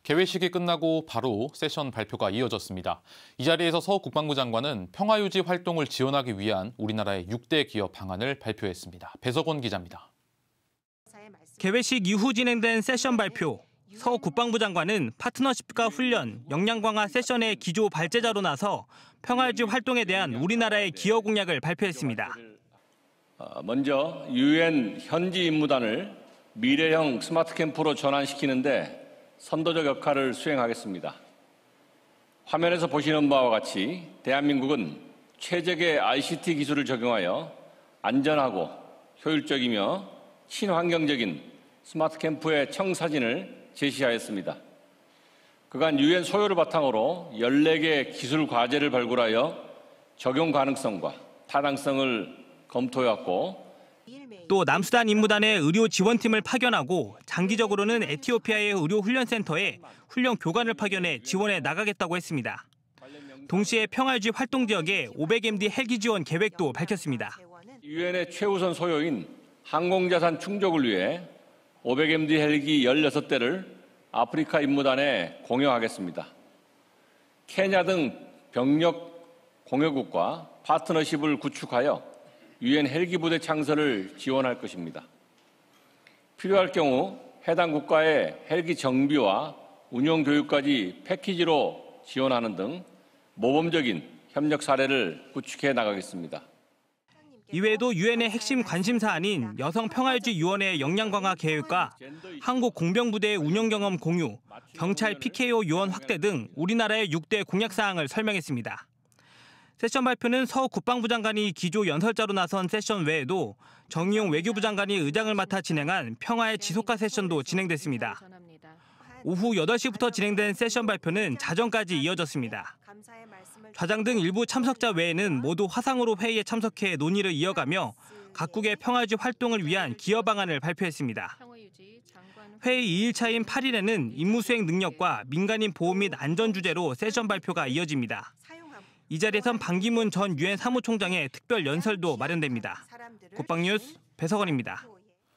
개회식이 끝나고 바로 세션 발표가 이어졌습니다. 이 자리에서 서 국방부 장관은 평화유지 활동을 지원하기 위한 우리나라의 6대 기업 방안을 발표했습니다. 배석원 기자입니다. 개회식 이후 진행된 세션 발표. 서 국방부 장관은 파트너십과 훈련, 역량 강화 세션의 기조 발제자로 나서 평화유지 활동에 대한 우리나라의 기여 공약을 발표했습니다. 먼저 UN 현지 임무단을 미래형 스마트 캠프로 전환시키는데 선도적 역할을 수행하겠습니다. 화면에서 보시는 바와 같이 대한민국은 최적의 ICT 기술을 적용하여 안전하고 효율적이며 친환경적인 스마트 캠프의 청사진을 제시하였습니다. 그간 UN 소요를 바탕으로 14개 기술 과제를 발굴하여 적용 가능성과 타당성을 검토해왔고, 또 남수단 임무단의 의료 지원팀을 파견하고 장기적으로는 에티오피아의 의료훈련센터에 훈련 교관을 파견해 지원해 나가겠다고 했습니다. 동시에 평화유지 활동 지역에 500MD 헬기 지원 계획도 밝혔습니다. 유엔의 최우선 소요인 항공자산 충족을 위해 500MD 헬기 16대를 아프리카 임무단에 공여하겠습니다. 케냐 등 병력 공여국과 파트너십을 구축하여 유엔 헬기 부대 창설을 지원할 것입니다. 필요할 경우 해당 국가의 헬기 정비와 운용 교육까지 패키지로 지원하는 등 모범적인 협력 사례를 구축해 나가겠습니다. 이외에도 유엔의 핵심 관심사안인 여성평화유지위원회 역량 강화 계획과 한국 공병부대의 운영 경험 공유, 경찰 PKO 요원 확대 등 우리나라의 6대 공약 사항을 설명했습니다. 세션 발표는 서 국방부 장관이 기조 연설자로 나선 세션 외에도 정의용 외교부 장관이 의장을 맡아 진행한 평화의 지속화 세션도 진행됐습니다. 오후 8시부터 진행된 세션 발표는 자정까지 이어졌습니다. 좌장 등 일부 참석자 외에는 모두 화상으로 회의에 참석해 논의를 이어가며 각국의 평화유지 활동을 위한 기여 방안을 발표했습니다. 회의 2일차인 8일에는 임무 수행 능력과 민간인 보호 및 안전 주제로 세션 발표가 이어집니다. 이 자리에선 반기문 전 유엔 사무총장의 특별 연설도 마련됩니다. 국방뉴스 배석원입니다.